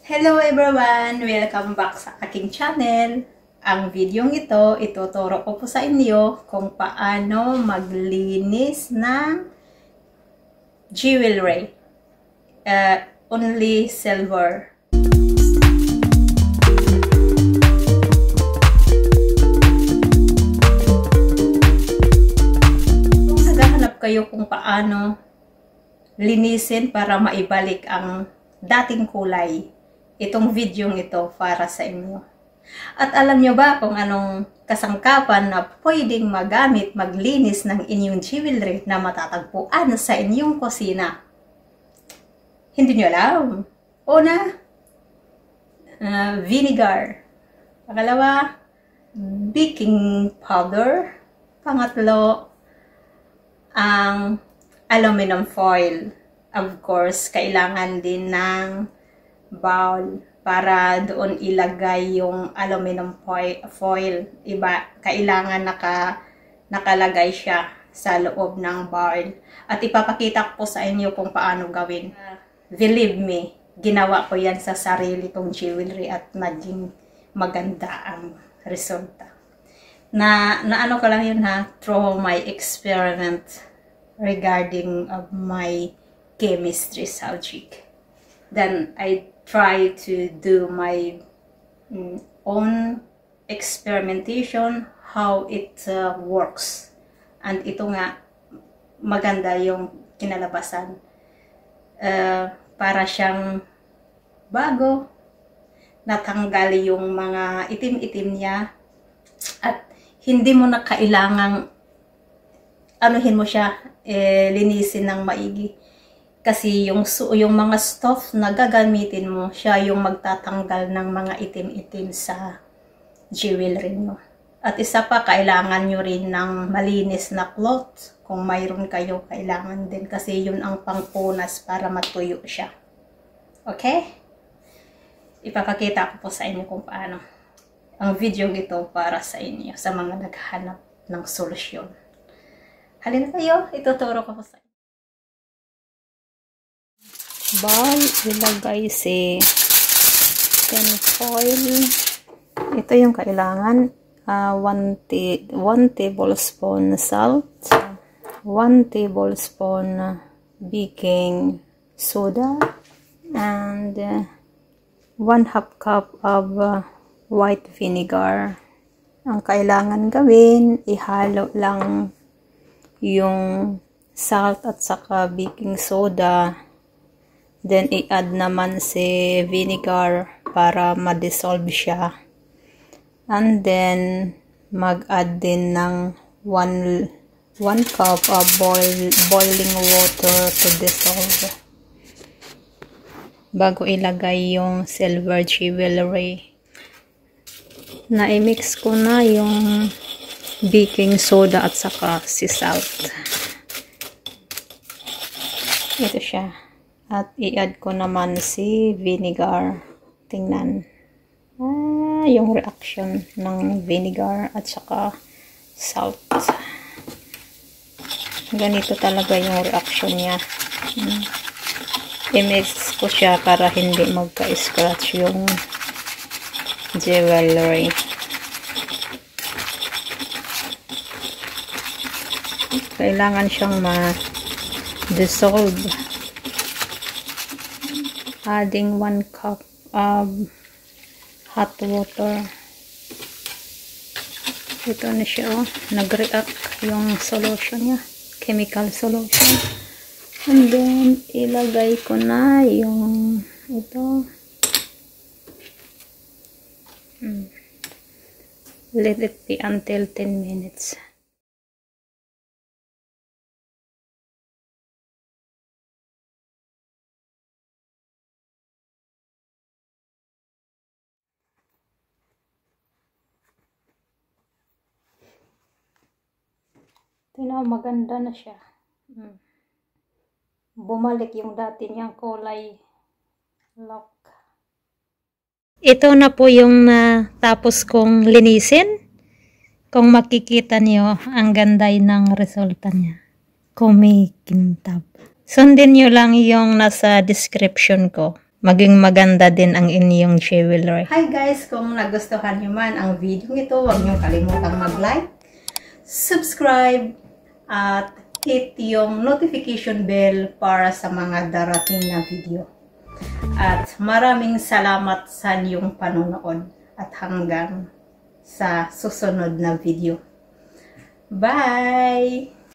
Hello everyone! Welcome back sa aking channel. Ang video ito, ituturo ko po sa inyo kung paano maglinis ng jewelry. Only silver. Kung naghahanap kayo kung paano linisin para maibalik ang dating kulay, itong video ito para sa inyo. At alam nyo ba kung anong kasangkapan na pwedeng magamit, maglinis ng inyong jewelry na matatagpuan sa inyong kusina? Hindi nyo alam. Una, vinegar. Pangalawa, baking powder. Pangatlo, ang aluminum foil. Of course, kailangan din ng bowl para doon ilagay yung aluminum foil. Kailangan nakalagay siya sa loob ng bowl. At ipapakita ko po sa inyo kung paano gawin. Believe me, ginawa ko yan sa sarili kong jewelry at naging maganda ang resulta. Na ano ko lang yun ha, through my experiment regarding of my chemistry subject. Then I try to do my own experimentation how it works. And ito nga, maganda yung kinalabasan. Para siyang bago, natanggal yung mga itim-itim niya at hindi mo na kailangang anuhin mo siya, linisin ng maigi. Kasi yung mga stuff na gagamitin mo, siya yung magtatanggal ng mga itim-itim sa jewelry mo. At isa pa, kailangan nyo rin ng malinis na cloth. Kung mayroon kayo, kailangan din. Kasi yun ang pangpunas para matuyo siya. Okay? Ipapakita ko po sa inyo kung paano. Ang video ito para sa inyo, sa mga naghahanap ng solusyon. Halina kayo, ituturo ko po sa inyo. Bowl, ilagay si tinfoil. Ito yung kailangan. 1 tablespoon salt, 1 tablespoon baking soda, and 1/2 cup of white vinegar. Ang kailangan gawin, ihalo lang yung salt at saka baking soda. Then, i-add naman si vinegar para ma-dissolve siya. And then, mag-add din ng 1 cup of boiling water to dissolve. Bago ilagay yung silver jewelry. Na-mix ko na yung baking soda at saka si salt. Ito siya. At i-add ko naman si vinegar. Tingnan. Yung reaction ng vinegar at saka salt. Ganito talaga yung reaction niya. I-mix ko siya para hindi magka-scratch yung jewelry. Kailangan siyang ma-dissolve. Adding 1 cup of hot water. Ito na siya, oh. Nag-react yung solution niya. Chemical solution. And then, ilagay ko na yung ito. Let it be until 10 minutes. Tingnan, maganda na siya. Bumalik yung dati niyang kulay. Lock. Ito na po yung natapos kong linisin. Kung makikita niyo, ang ganda ng resulta niya. Kumikintab. Sundin nyo lang yung nasa description ko. maging maganda din ang inyong jewelry. Hi guys! Kung nagustuhan nyo man ang video ito, huwag nyo kalimutang mag-like, subscribe, at hit yung notification bell para sa mga darating na video. At maraming salamat sa inyong panonood at hanggang sa susunod na video. Bye!